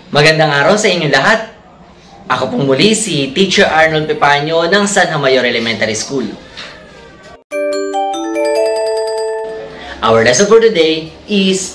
Magandang araw sa inyong lahat. Ako pong muli si Teacher Arnold Pepaño ng San Mayor Elementary School. Our lesson for today is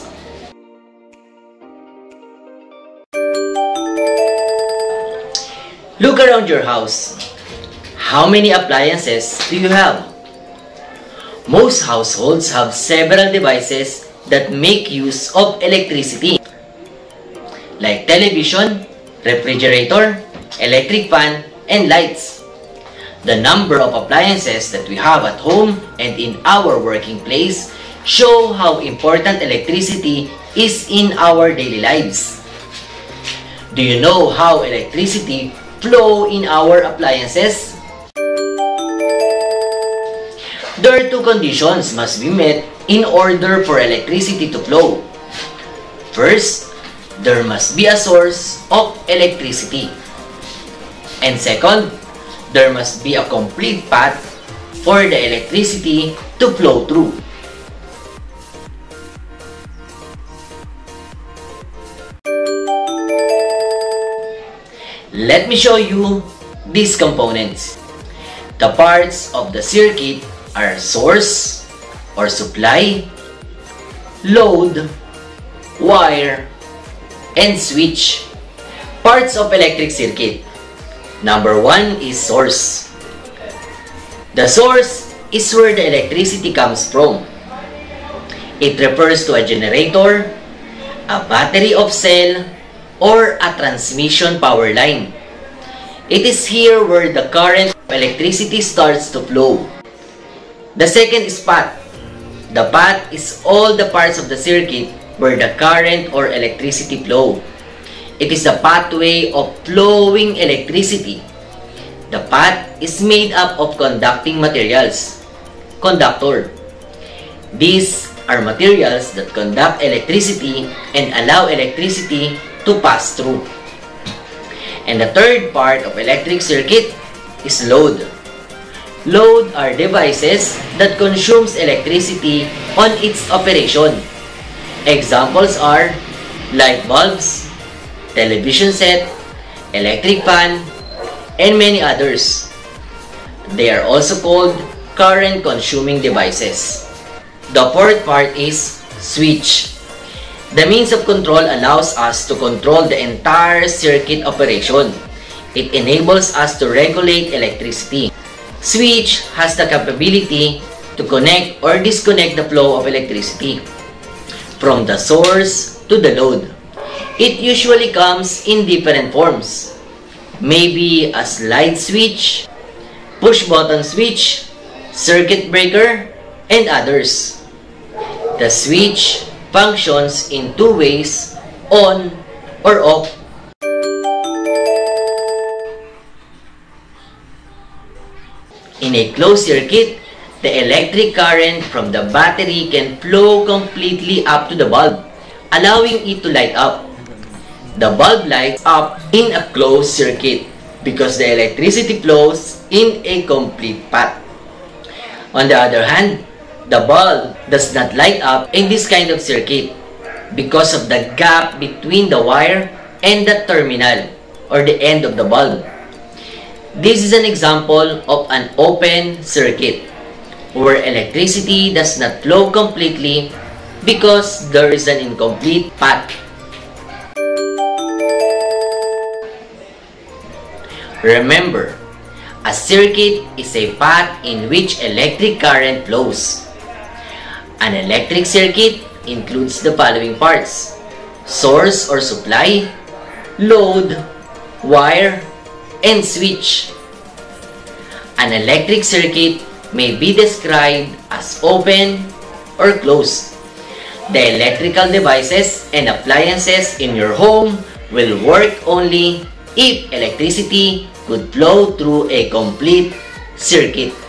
look around your house. How many appliances do you have? Most households have several devices that make use of electricity, like television, refrigerator, electric fan, and lights. The number of appliances that we have at home and in our working place show how important electricity is in our daily lives. Do you know how electricity flows in our appliances? There are two conditions must be met in order for electricity to flow. First, there must be a source of electricity. And second, there must be a complete path for the electricity to flow through. Let me show you these components. The parts of the circuit are source or supply, load, wire, and switch. Parts of electric circuit. Number 1 is source. The source is where the electricity comes from. It refers to a generator, a battery of cell, or a transmission power line. It is here where the current of electricity starts to flow. The second is path. The path is all the parts of the circuit where the current or electricity flow. It is the pathway of flowing electricity. The path is made up of conducting materials, conductor. These are materials that conduct electricity and allow electricity to pass through. And the third part of electric circuit is load. Load are devices that consumes electricity on its operation. Examples are light bulbs, television set, electric fan, and many others. They are also called current-consuming devices. The fourth part is switch. The means of control allows us to control the entire circuit operation. It enables us to regulate electricity. Switch has the capability to connect or disconnect the flow of electricity from the source to the load. It usually comes in different forms. Maybe a slide switch, push button switch, circuit breaker, and others. The switch functions in two ways, on or off. In a closed circuit, the electric current from the battery can flow completely up to the bulb, allowing it to light up. The bulb lights up in a closed circuit because the electricity flows in a complete path. On the other hand, the bulb does not light up in this kind of circuit because of the gap between the wire and the terminal or the end of the bulb. This is an example of an open circuit where electricity does not flow completely because there is an incomplete path. Remember, a circuit is a path in which electric current flows. An electric circuit includes the following parts: source or supply, load, wire, and switch. An electric circuit may be described as open or closed. The electrical devices and appliances in your home will work only if electricity could flow through a complete circuit.